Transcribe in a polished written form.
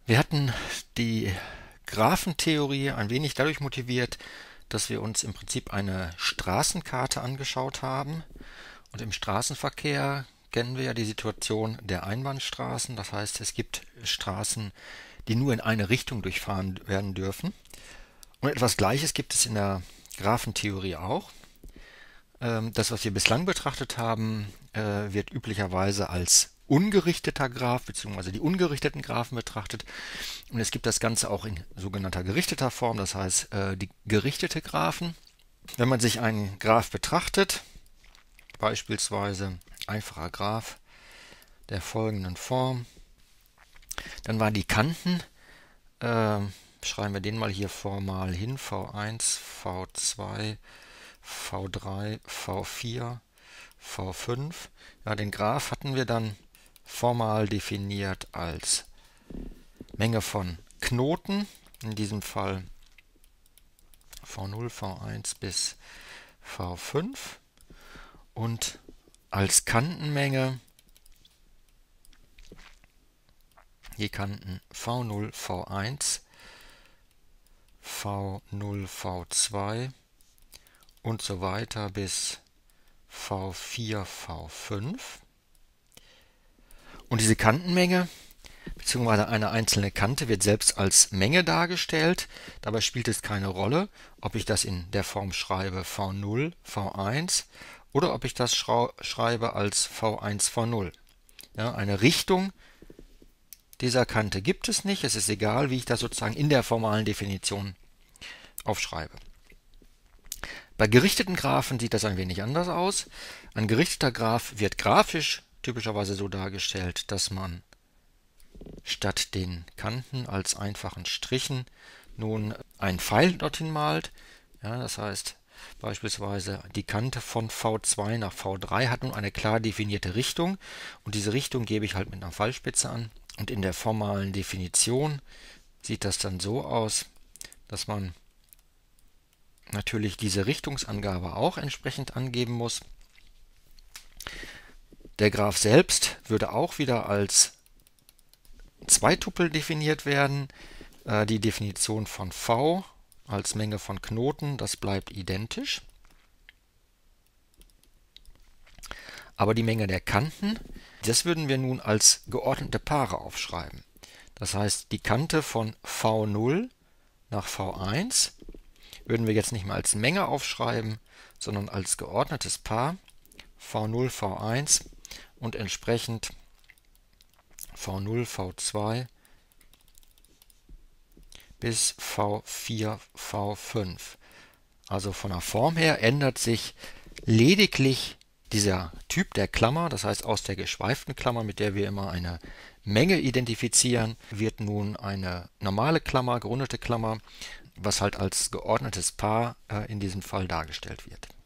Wir hatten die Graphentheorie ein wenig dadurch motiviert, dass wir uns im Prinzip eine Straßenkarte angeschaut haben. Und im Straßenverkehr kennen wir ja die Situation der Einbahnstraßen. Das heißt, es gibt Straßen, die nur in eine Richtung durchfahren werden dürfen. Und etwas Gleiches gibt es in der Graphentheorie auch. Das, was wir bislang betrachtet haben, wird üblicherweise als ungerichteter Graph bzw. die ungerichteten Graphen betrachtet. Und es gibt das Ganze auch in sogenannter gerichteter Form, das heißt die gerichtete Graphen. Wenn man sich einen Graph betrachtet, beispielsweise einfacher Graph der folgenden Form, dann waren die Kanten, schreiben wir den mal hier formal hin, V1, V2, V3, V4, V5. Ja, den Graph hatten wir dann formal definiert als Menge von Knoten, in diesem Fall V0, V1 bis V5, und als Kantenmenge die Kanten V0, V1, V0, V2 und so weiter bis V4, V5. Und diese Kantenmenge bzw. eine einzelne Kante wird selbst als Menge dargestellt. Dabei spielt es keine Rolle, ob ich das in der Form schreibe V0, V1 oder ob ich das schreibe als V1, V0. Ja, eine Richtung dieser Kante gibt es nicht. Es ist egal, wie ich das sozusagen in der formalen Definition aufschreibe. Bei gerichteten Graphen sieht das ein wenig anders aus. Ein gerichteter Graph wird grafisch typischerweise so dargestellt, dass man statt den Kanten als einfachen Strichen nun einen Pfeil dorthin malt. Ja, das heißt beispielsweise die Kante von V2 nach V3 hat nun eine klar definierte Richtung und diese Richtung gebe ich halt mit einer Pfeilspitze an. Und in der formalen Definition sieht das dann so aus, dass man natürlich diese Richtungsangabe auch entsprechend angeben muss. Der Graph selbst würde auch wieder als Zweitupel definiert werden. Die Definition von V als Menge von Knoten, das bleibt identisch. Aber die Menge der Kanten, das würden wir nun als geordnete Paare aufschreiben. Das heißt, die Kante von V0 nach V1 würden wir jetzt nicht mehr als Menge aufschreiben, sondern als geordnetes Paar V0, V1 und entsprechend V0, V2 bis V4, V5. Also von der Form her ändert sich lediglich dieser Typ der Klammer, das heißt aus der geschweiften Klammer, mit der wir immer eine Menge identifizieren, wird nun eine normale Klammer, gerundete Klammer, was halt als geordnetes Paar in diesem Fall dargestellt wird.